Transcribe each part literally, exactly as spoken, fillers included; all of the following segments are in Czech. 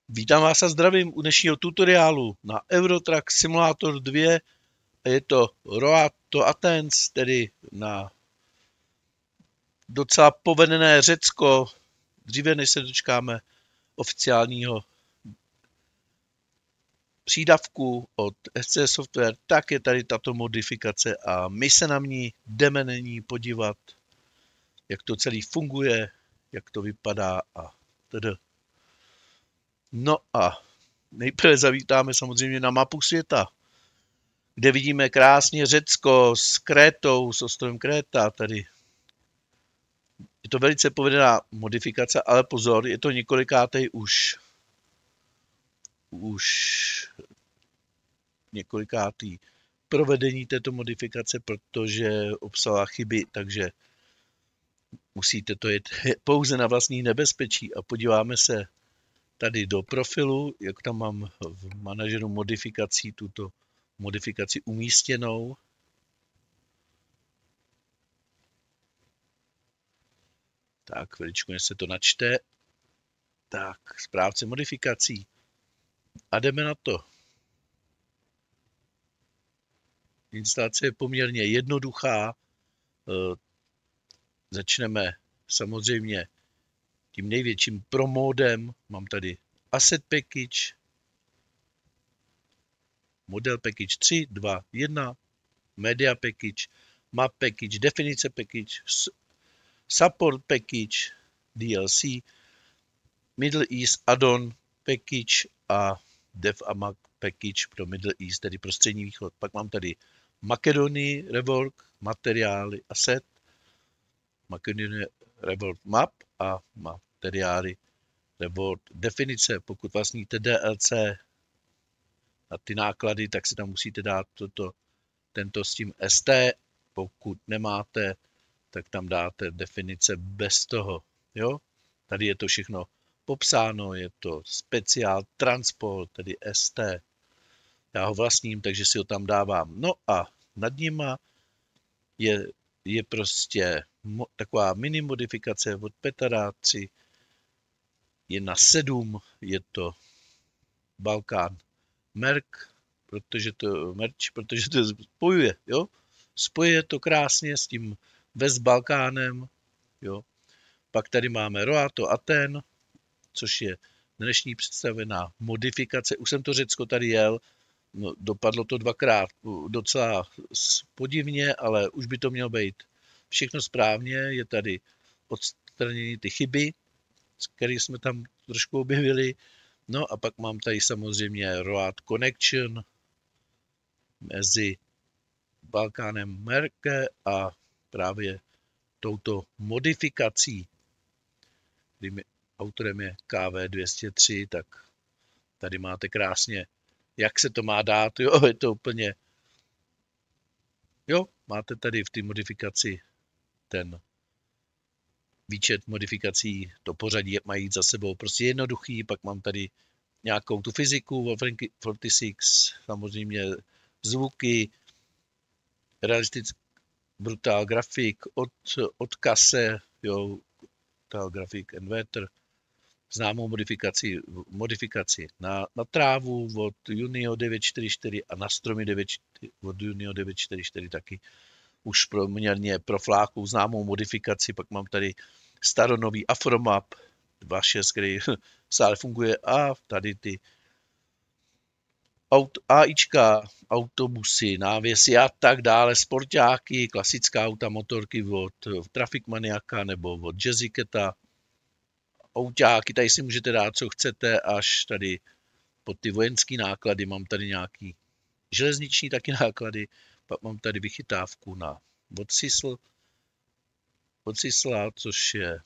Vítám vás a zdravím u dnešního tutoriálu na Eurotrack Simulator dva. Je to Road to Athens, tedy na docela povedené Řecko. Dříve než se dočkáme oficiálního přídavku od S C Software, tak je tady tato modifikace a my se na ní jdeme na ní podívat, jak to celý funguje, jak to vypadá a tedy. No a nejprve zavítáme samozřejmě na mapu světa, kde vidíme krásně Řecko s Krétou, s ostrovem Kréta. Tady je to velice povedená modifikace, ale pozor, je to několikátej už už několikátý provedení této modifikace, protože obsahuje chyby, takže musíte to jet pouze na vlastní nebezpečí. A podíváme se tady do profilu, jak tam mám v manažeru modifikací tuto modifikaci umístěnou. Tak, chviličku, než se to načte. Tak, správce modifikací. A jdeme na to. Instalace je poměrně jednoduchá. Začneme samozřejmě tím největším promódem. Mám tady Asset Package, Model Package tři, dva, jedna, Media Package, Map Package, Definice Package, Support Package, D L C, Middle East Add-on Package a Dev a Map Package pro Middle East, tedy pro střední východ. Pak mám tady Makedonii Rework, materiály, asset, Makedonii Rework Map a materiály Rework definice. Pokud vlastníte D L C na ty náklady, tak si tam musíte dát toto, tento s tím S T. Pokud nemáte, tak tam dáte definice bez toho. Jo? Tady je to všechno popsáno, je to speciál transport, tedy S T. Já ho vlastním, takže si ho tam dávám. No a nad nima je, je prostě mo, taková mini modifikace od Petra tři. Je na sedm, je to Balkán Merk, protože to merch, protože to spojuje, jo? Spojuje to krásně s tím West Balkánem, jo? Pak tady máme Road to Athens, což je dnešní představená modifikace. Už jsem to Řecko tady jel, no, dopadlo to dvakrát docela podivně, ale už by to mělo být všechno správně. Je tady odstraněny ty chyby, které jsme tam trošku objevili. No a pak mám tady samozřejmě Road Connection mezi Balkánem Merke a právě touto modifikací, kdy autorem je K V dvě stě tři, tak tady máte krásně, jak se to má dát. Jo, je to úplně, jo, máte tady v té modifikaci ten výčet modifikací, to pořadí, jak mají jít za sebou, prostě jednoduchý. Pak mám tady nějakou tu fyziku, čtyřicet šest, samozřejmě zvuky, realistický brutal grafik od, od Kase, jo, brutal grafik inverter, známou modifikaci, modifikaci na, na trávu od Junio devět čtyři čtyři a na stromy devět, od Junio devět čtyři čtyři taky už poměrně pro fláku známou modifikaci. Pak mám tady staronový Afromap dva šest, který stále funguje, a tady ty aut, AIčka, autobusy, návěsy a tak dále, sportáky, klasická auta, motorky od Traffic Maniaka nebo od Jazzyketa, autáky, tady si můžete dát, co chcete, až tady pod ty vojenské náklady. Mám tady nějaký železniční taky náklady, pak mám tady vychytávku na od Sisl, od Sisla, což je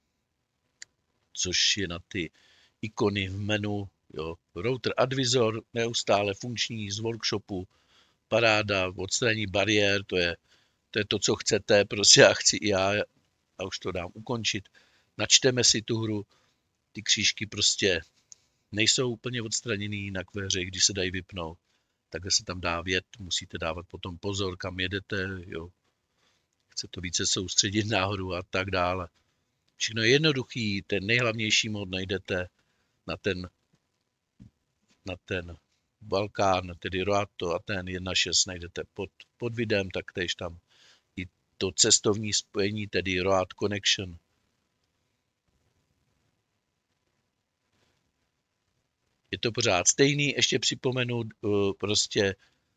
což je na ty ikony v menu, jo. Router Advisor, neustále funkční z workshopu, paráda, odstranění bariér, to je, to je to, co chcete, prostě já chci i já, a už to dám ukončit. Načteme si tu hru, ty křížky prostě nejsou úplně odstraněný, jinak ve hře, když se dají vypnout, takhle se tam dá vjet, musíte dávat potom pozor, kam jedete, jo. Chce to více soustředit nahoru a tak dále. Všechno je jednoduchý, ten nejhlavnější mod najdete na ten na ten Balkán, tedy Roato Aten jedna šest najdete pod, pod videem, tak též tam i to cestovní spojení, tedy Road Connection. Je to pořád stejný, ještě připomenu, prostě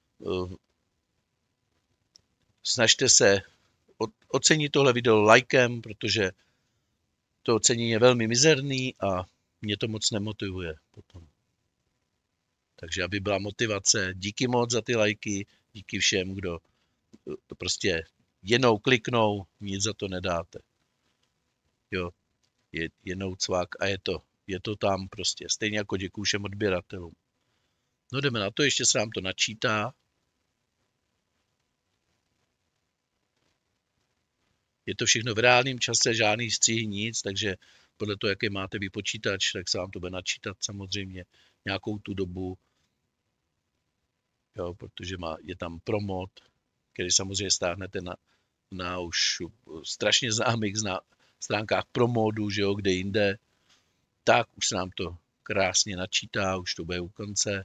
snažte se ocenit tohle video lajkem, protože to ocenění je velmi mizerný a mě to moc nemotivuje potom. Takže aby byla motivace, díky moc za ty lajky, díky všem, kdo to prostě jenom kliknou, nic za to nedáte. Jo, je jenom cvak a je to, je to tam prostě, stejně jako děkuju všem odběratelům. No jdeme na to, ještě se nám to načítá. Je to všechno v reálném čase, žádný střihy, nic, takže podle toho, jaký máte vy počítač, tak se vám to bude načítat samozřejmě nějakou tu dobu. Jo, protože má, je tam promod, který samozřejmě stáhnete na, na už strašně známých zná, stránkách promodu, že jo, kde jinde. Tak už se nám to krásně načítá, už to bude u konce.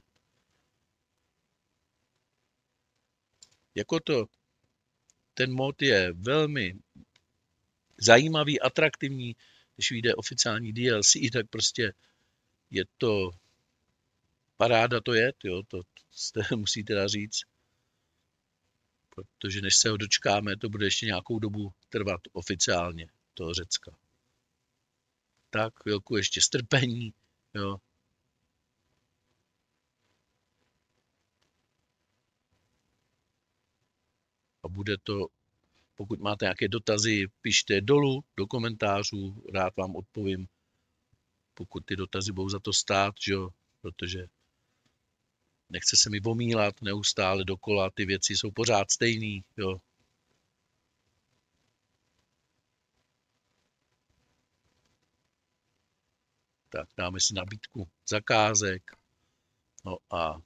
Jako to, ten mod je velmi zajímavý, atraktivní, když vyjde oficiální D L C, tak prostě je to paráda to je, jo, to jste musí teda říct, protože než se ho dočkáme, to bude ještě nějakou dobu trvat oficiálně, toho Řecka. Tak, chvilku ještě strpení, jo. A bude to, pokud máte nějaké dotazy, pište dolů do komentářů, rád vám odpovím, pokud ty dotazy budou za to stát, že jo, protože nechce se mi omílat neustále dokola, ty věci jsou pořád stejný, jo. Tak dáme si nabídku zakázek, no a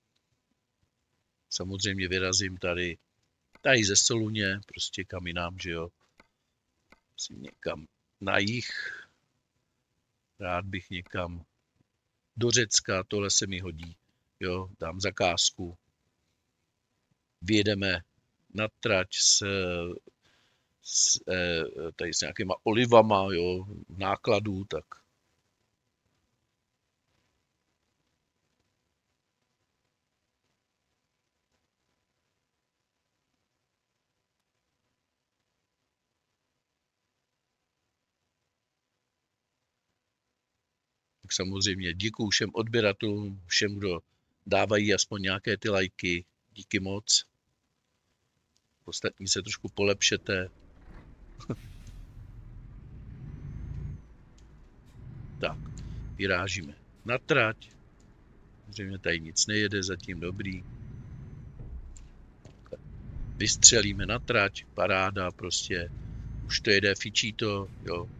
samozřejmě vyrazím tady, tady ze Soluně, prostě kam jinam, že jo. Musím někam na jih, rád bych někam do Řecka, tohle se mi hodí, jo, dám zakázku, vyjedeme na trať s, s, tady s nějakýma olivama, jo, nákladů, tak tak samozřejmě děkuju všem odběratelům, všem, kdo dávají aspoň nějaké ty lajky, díky moc. Ostatní se trošku polepšete. Tak, vyrážíme na trať. Samozřejmě tady nic nejede, zatím dobrý. Vystřelíme na trať, paráda, prostě už to jede, fičí to, jo.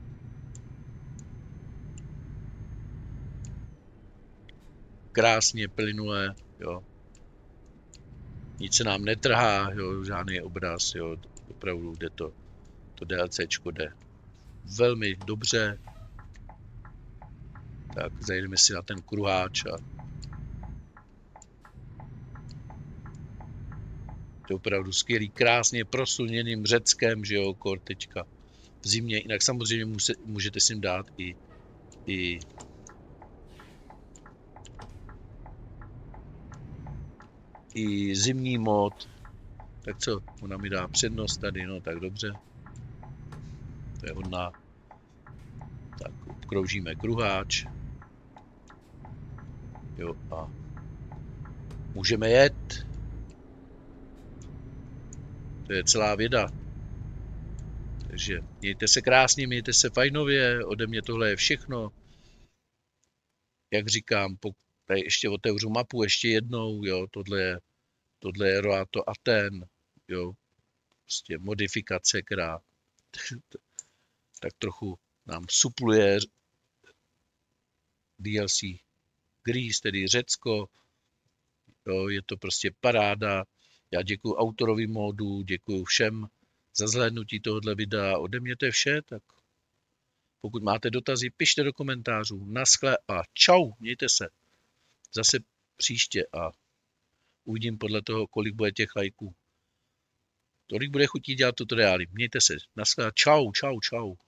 Krásně plynule, jo. Nic se nám netrhá, jo, žádný obraz, jo, opravdu jde to, to DLCčko jde velmi dobře. Tak zajdeme si na ten kruháč a to je opravdu skvělý, krásně proslněným Řeckem, že jo, kor teďka v zimě, jinak samozřejmě může, můžete si dát i, i i zimní mod. Tak co, ona mi dá přednost tady, no tak dobře. To je hodná. Tak obkroužíme kruháč. Jo a můžeme jet. To je celá věda. Takže mějte se krásně, mějte se fajnově, ode mě tohle je všechno. Jak říkám, tady ještě otevřu mapu ještě jednou, jo, tohle je, tohle je Roato Aten, jo, prostě modifikace, která tak trochu nám supluje D L C Greece, tedy Řecko, jo, je to prostě paráda. Já děkuji autorovi módu, děkuji všem za zhlédnutí tohoto videa. Ode mě to je vše, tak pokud máte dotazy, pište do komentářů. Naschle a čau, mějte se. zase příště a uvidím podle toho, kolik bude těch lajků. Tolik bude chutí dělat tutoriály. Mějte se. Naschle. Čau, čau, čau.